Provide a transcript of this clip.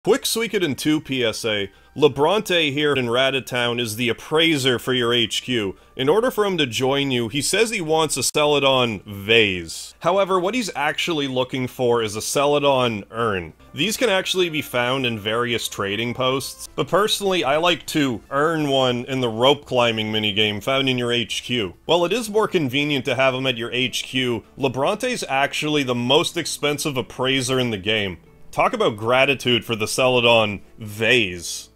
Quick Suikoden II PSA. Lebrante here in Radat Town is the appraiser for your HQ. In order for him to join you, he says he wants a Celadon Vase. However, what he's actually looking for is a Celadon Urn. These can actually be found in various trading posts, but personally I like to earn one in the rope climbing minigame found in your HQ. While it is more convenient to have them at your HQ, Lebrante's actually the most expensive appraiser in the game. Talk about gratitude for the Celadon Vase.